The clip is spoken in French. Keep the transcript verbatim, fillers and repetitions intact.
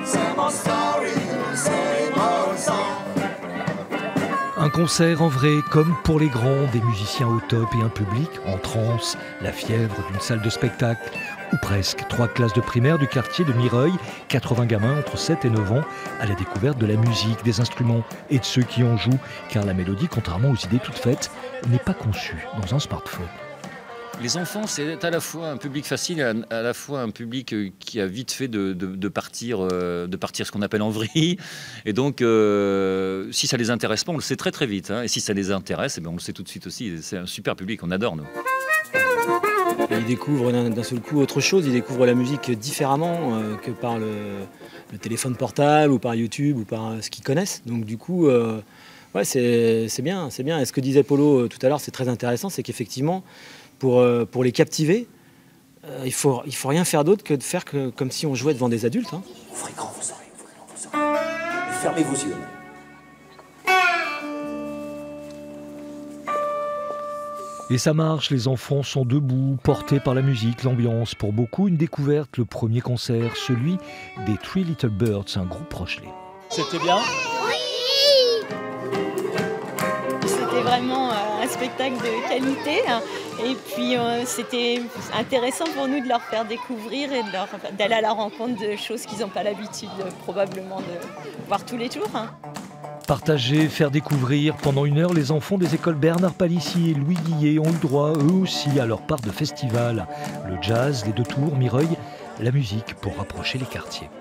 Un concert en vrai, comme pour les grands, des musiciens au top et un public en transe, la fièvre d'une salle de spectacle, ou presque. Trois classes de primaire du quartier de Mireuil, quatre-vingts gamins entre sept et neuf ans, à la découverte de la musique, des instruments et de ceux qui en jouent, car la mélodie, contrairement aux idées toutes faites, n'est pas conçue dans un smartphone. Les enfants, c'est à la fois un public facile, à, à la fois un public qui a vite fait de, de, de partir, euh, de partir ce qu'on appelle en vrille. Et donc, euh, si ça les intéresse pas, on le sait très très vite. Hein. Et si ça les intéresse, eh bien, on le sait tout de suite aussi. C'est un super public, on adore nous. Ils découvrent d'un seul coup autre chose, ils découvrent la musique différemment euh, que par le, le téléphone portable ou par YouTube ou par ce qu'ils connaissent. Donc du coup, euh, ouais, c'est bien, c'est bien. Et ce que disait Polo tout à l'heure, c'est très intéressant, c'est qu'effectivement, pour, euh, pour les captiver, euh, il ne faut, il faut rien faire d'autre que de faire que, comme si on jouait devant des adultes. Hein. Ouvrez grand vos oreilles, ouvrez grand vos oreilles. Et fermez vos yeux. Et ça marche, les enfants sont debout, portés par la musique, l'ambiance. Pour beaucoup, une découverte, le premier concert, celui des Three Little Birds, un groupe Rochelais. C'était bien ? Oui ! C'était vraiment un spectacle de qualité. Et puis, euh, c'était intéressant pour nous de leur faire découvrir et d'aller à la rencontre de choses qu'ils n'ont pas l'habitude probablement de voir tous les jours. Hein. Partager, faire découvrir. Pendant une heure, les enfants des écoles Bernard Palissy et Louis Guillet ont eu droit, eux aussi, à leur part de festival. Le jazz, les deux tours, Mireuil, la musique pour rapprocher les quartiers.